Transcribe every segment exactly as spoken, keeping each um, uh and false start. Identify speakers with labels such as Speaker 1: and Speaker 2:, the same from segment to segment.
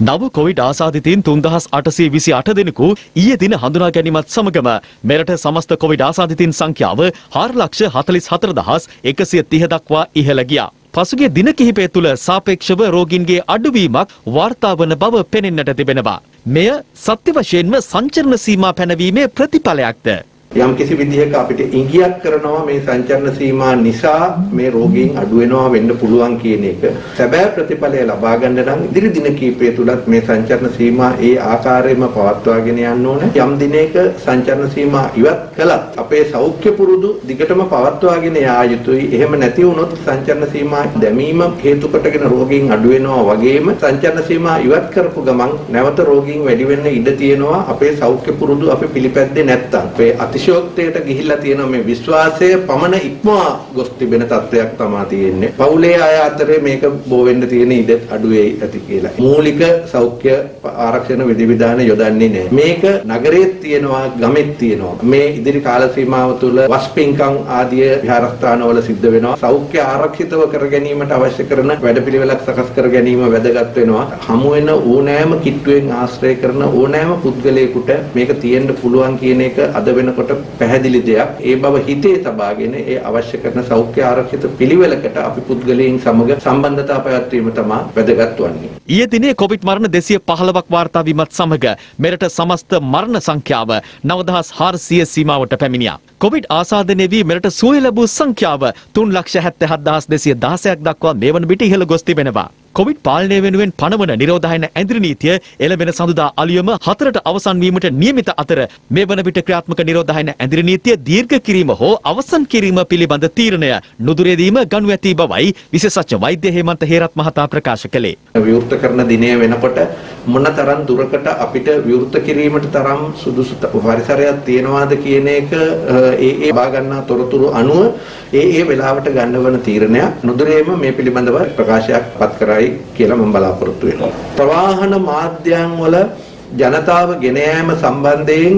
Speaker 1: නව කොවිඩ් ආසාදිතයින් තුන්දහස් අටසිය විසි අට දෙනෙකු ඊයේ දින හඳුනා ගැනීමත් සමගම මෙරට සමස්ත කොවිඩ් ආසාදිතයින් සංඛ්‍යාව හාර ලක්ෂ හතළිස් හතර දහස් එකසිය තිහ දක්වා ඉහළ ගියා. පසුගිය දින කිහිපය තුළ සාපේක්ෂව රෝගීන්ගේ අඩුවීමක් වාර්තා වන බව පෙනෙන්නට තිබෙනවා. මෙය සත්‍ය වශයෙන්ම සංචරණ සීමා පැනවීමේ ප්‍රතිඵලයක්ද?
Speaker 2: යම් කිසි විදිහක අපිට ඉඟියක් කරනවා මේ සංචරණ සීමා නිසා මේ රෝගීන් අඩු වෙනවා වෙන්න පුළුවන් කියන එක. සැබෑ ප්‍රතිඵලය ලබා ගන්න නම් ඉදිරි දින කිහිපය තුලත් මේ සංචරණ සීමා ඒ ආකාරයෙන්ම පවත්වාගෙන යන්න ඕනේ. යම් දිනයක සංචරණ සීමා ඉවත් කළත් අපේ සෞඛ්‍ය පුරුදු දිගටම පවත්වාගෙන යා යුතුයි. එහෙම නැති වුණොත් සංචරණ සීමා දැමීම හේතු කොටගෙන රෝගීන් අඩු වෙනවා වගේම සංචරණ සීමා ඉවත් කරපු ගමන් නැවත රෝගීන් වැඩි වෙන්න ඉඩ තියෙනවා. අපේ සෞඛ්‍ය පුරුදු අපි පිළිපැද්දේ නැත්තම්. අපේ අතිශෝක්තයට ගිහිල්ලා තියෙන මේ විශ්වාසය පමණ ඉක්මවා ගොස් තිබෙන තත්ත්වයක් තමයි තියෙන්නේ. පවුලේ අය අතරේ මේක බෝ වෙන්න තියෙන ඉඩ අඩු වෙයි ඇති කියලා. මූලික සෞඛ්‍ය ආරක්ෂණ විධිවිධාන යොදන්නේ නැහැ. මේක නගරයේ තියෙනවා, ගමෙත් තියෙනවා. මේ ඉදිරි කාල සීමාව තුළ වස්පින්කම් ආදී විහාරස්ථානවල සිද්ධ වෙනවා. සෞඛ්‍ය ආරක්ෂිතව කර ගැනීමට අවශ්‍ය කරන වැඩපිළිවෙලක් සකස් කර ගැනීම වැදගත් වෙනවා. හමු වෙන ඕනෑම කිට්ටුවෙන් ආශ්‍රය කරන ඕනෑම පුද්ගලයෙකුට මේක තියෙන්න පුළුවන් කියන එක අද වෙනකොට පැහැදිලි දෙයක්. ඒ බව හිතේ තබාගෙන ඒ අවශ්‍ය කරන සෞඛ්‍ය ආරක්ෂිත පිළිවෙලකට අපි පුද්ගලයන් සමග සම්බන්ධතාව පැවැත්වීම තමයි වැදගත් වන්නේ.
Speaker 1: ඊයේ දිනේ කොවිඩ් මරණ දෙසිය පහළොවක් වාර්තා වීමත් සමග මෙරට සමස්ත මරණ සංඛ්‍යාව නව දහස් හාරසිය සීමාවට පැමිණියා. කොවිඩ් ආසාදනය වී මෙරට සුවය ලැබූ සංඛ්‍යාව තුන් ලක්ෂ හැත්තෑ හත් දහස් දෙසිය දහසක් දක්වා මේ වන විට ඉහළ ගොස් තිබෙනවා. කොවිඩ් පාලනය වෙනුවෙන් පනවන නිරෝධායන ඇඳිරි නීතිය එළඹෙන සඳුදා අලුයම හතරට අවසන් වීමට නියමිත අතර මේ වන විට ක්‍රියාත්මක නිරෝධායන ඇඳිරි නීතිය දීර්ඝ කිරීම හෝ අවසන් කිරීම පිළිබඳ තීරණය නුදුරේදීම ගනු ඇති බවයි විශේෂඥ වෛද්‍ය හේමන්ත හේරත් මහතා ප්‍රකාශ කළේ.
Speaker 2: විවෘත කරන දිනය වෙනකොට මොනතරම් දුරකට අපිට විවෘත කිරීමට තරම් සුදුසු පරිසරයක් තියෙනවාද කියන එක ඒ ඒ බා ගන්නා තොරතුරු අනුව ඒ ඒ වෙලාවට ගන්නවන තීරණයක් නුදුරේම මේ පිළිබඳව ප්‍රකාශයක් පත් කරයි කියලා මම බලාපොරොත්තු වෙනවා. ප්‍රවාහන මාධ්‍යයන් වල ජනතාව ගෙන යාම සම්බන්ධයෙන්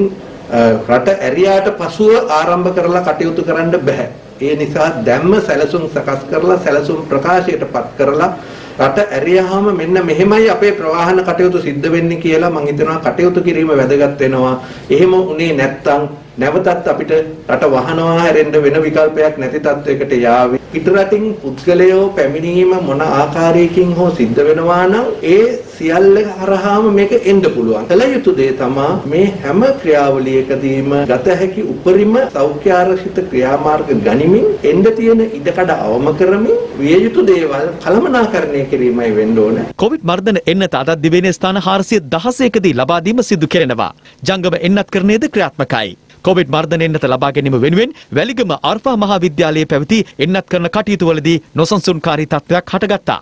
Speaker 2: රට ඇරියාට පසුව ආරම්භ කරලා කටයුතු කරන්න බෑ. ඒ නිසා දැම්ම සැලසුම් සකස් කරලා සැලසුම් ප්‍රකාශයට පත් කරලා රට ඇරියාම මෙන්න මෙහෙමයි අපේ ප්‍රවාහන කටයුතු සිද්ධ වෙන්නේ කියලා මම හිතනවා කටයුතු කිරීම වැදගත් වෙනවා. එහෙම උනේ නැත්තම් නැවතත් අපිට රට වහනවා හැරෙන්න වෙන විකල්පයක් නැති තත්වයකට යාවි. පිටරටින් පුද්ගලයෝ පැමිණීම මොන ආකාරයකින් හෝ සිද්ධ වෙනවා නම් ඒ සියල්ල හරහාම මේක එන්න පුළුවන්. කල යුතු දේ තමයි මේ හැම ක්‍රියාවලියකදීම ගත හැකි උපරිම සෞඛ්‍ය ආරක්ෂිත ක්‍රියාමාර්ග ගනිමින් එන්න තියෙන ඉඩකඩ අවම කරමින් විය යුතු දේවල් කළමනාකරණය කිරීමයි වෙන්න ඕන.
Speaker 1: කොවිඩ් මර්ධන එන්නත අද දිවයිනේ ස්ථාන හාරසිය දහසකදී ලබා දීම සිදු කෙරෙනවා. ජංගම එන්නත් කරණයද ක්‍රියාත්මකයි. කොවිඩ් මර්ධන එන්නත ලබා ගැනීම වෙනුවෙන් වැලිගම අර්පා මහා විද්‍යාලයේ පැවති එන්නත් කරන කටයුතුවලදී නොසන්සුන්කාරී තත්ත්වයක් හටගත්තා.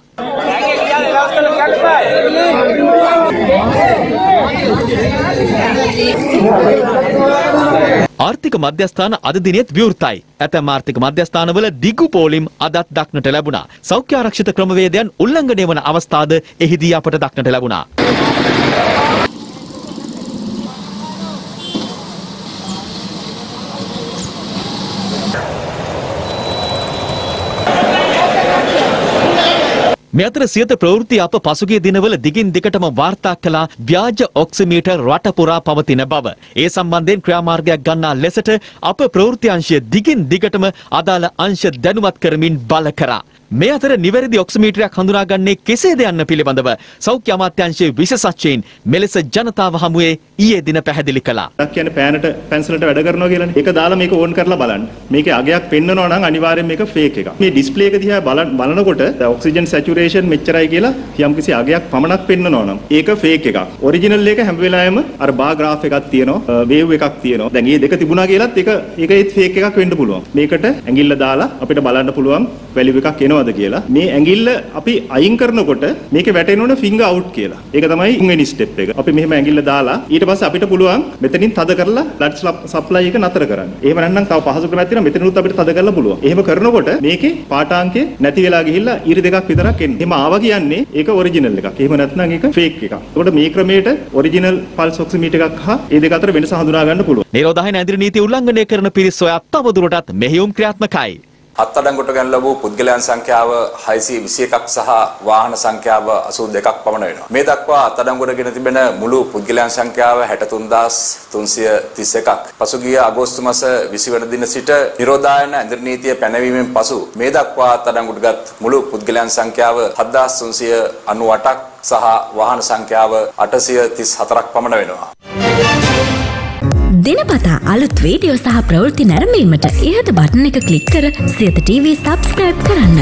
Speaker 1: ආර්ථික මධ්‍යස්ථාන අද දිනෙත් විවෘතයි. ඇතැම් ආර්ථික මධ්‍යස්ථානවල දිගු පෝලිම් අදත් දක්නට ලැබුණා. සෞඛ්‍ය ආරක්ෂිත ක්‍රමවේදයන් උල්ලංඝනය වන අවස්ථාද එහිදී අපට දක්නට ලැබුණා. මේ අතර සියත ප්‍රවෘත්ති අප පසුගිය දිනවල දිගින් දිගටම වාර්තා කළ ව්‍යාජ ඔක්සිමීටර් රට පුරා පවතින බව. ඒ සම්බන්ධයෙන් ක්‍රියාමාර්ගයක් ගන්නා ලෙසට අප ප්‍රවෘත්ති අංශය දිගින් දිගටම අදාළ අංශ දැනුවත් කරමින් බල කරා. මේ අතර නිවැරදි ඔක්සිමීටරයක් හඳුනාගන්නේ කෙසේද යන්න පිළිබඳව සෞඛ්‍ය අමාත්‍යාංශයේ විශේෂඥයින් මෙලෙස ජනතාව හමුවේ ඊයේ දින පැහැදිලි කළා.
Speaker 3: ක් කියන්නේ පෑනට පැන්සලට වැඩ කරනවා කියලානේ. ඒක දාලා මේක ඕන් කරලා බලන්න. මේකේ අගයක් පෙන්නනවා නම් අනිවාර්යෙන් මේක ෆේක් එකක්. මේ ඩිස්ප්ලේ එක දිහා බලනකොට ඔක්සිජන් සැචුරේෂන් මෙච්චරයි කියලා යම්කිසි අගයක් පමණක් පෙන්නනවා නම් ඒක ෆේක් එකක්. ඔරිජිනල් එක හැම වෙලාවෙම අර බාර් ග්‍රාෆ් එකක් තියෙනවා, වේව් එකක් තියෙනවා. දැන් මේ දෙක තිබුණා කියලාත් ඒක ඒක ඒත් ෆේක් එකක් වෙන්න පුළුවන්. මේකට ඇඟිල්ල දාලා අපිට බලන්න පුළුවන් වැලියු එකක් එනවා කියලා. මේ ඇඟිල්ල අපි අයින් කරනකොට මේකේ වැටෙනවනේ ෆින්ගර් අවුට් කියලා. ඒක තමයි තුන්වෙනි ස්ටෙප් එක. අපි මෙහෙම ඇඟිල්ල දාලා ඊට පස්සේ අපිට පුළුවන් මෙතනින් තද කරලා බ්ලඩ් සප්ලයි එක නතර කරන්න. එහෙම නැත්නම් තව පහසු ක්‍රමයක් තියෙනවා මෙතනිනුත් අපිට තද කරලා පුළුවන්. එහෙම කරනකොට මේකේ පාඨාංකය නැති වෙලා ගිහිල්ලා ඊරි දෙකක් විතරක් එන්නේ. එහෙම ආවා කියන්නේ ඒක ඔරිජිනල් එකක්. එහෙම නැත්නම් ඒක ෆේක් එකක්. එතකොට මේ ක්‍රමයට ඔරිජිනල් පල්ස් ඔක්සිමීටර් එකක් හා ඒ දෙක අතර වෙනස හඳුනා ගන්න පුළුවන්.
Speaker 1: නිරෝධායන ඇඳිරි නීති උල්ලංඝනය කරන පිරිස් සොයා තවදුරටත් මෙහෙයුම් ක්‍රියාත්මකයි.
Speaker 4: අත්අඩංගුවට ගන්න ලැබූ පුද්ගලයන් සංඛ්‍යාව හයසිය විසි එකක් සහ වාහන සංඛ්‍යාව අසූ දෙකක් පමණ වෙනවා. මේ දක්වා අත්අඩංගුවට ගෙන තිබෙන මුළු පුද්ගලයන් සංඛ්‍යාව හැට තුන් හදාස් තුන්සිය තිස් එකක්. පසුගිය අගෝස්තු මාස විසි වන දින සිට නිරෝධායන ඇඳරි නීතිය පැනවීමෙන් පසු මේ දක්වා අත්අඩංගුවටගත් මුළු පුද්ගලයන් සංඛ්‍යාව හත් හදාස් තුන්සිය අනූ අටක් සහ වාහන සංඛ්‍යාව අටසිය තිස් හතරක් පමණ වෙනවා.
Speaker 5: දිනපතා අලුත් වීඩියෝ සහ ප්‍රවෘත්ති නැරඹීමට ඉහත බටන් එක ක්ලික් කර සියත ටීවී සබ්ස්ක්‍රයිබ් කරන්න.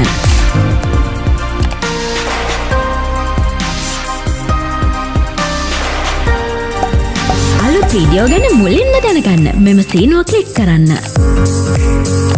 Speaker 5: අලුත් වීඩියෝ ගැන මුලින්ම දැනගන්න මෙම සීනුව ක්ලික් කරන්න.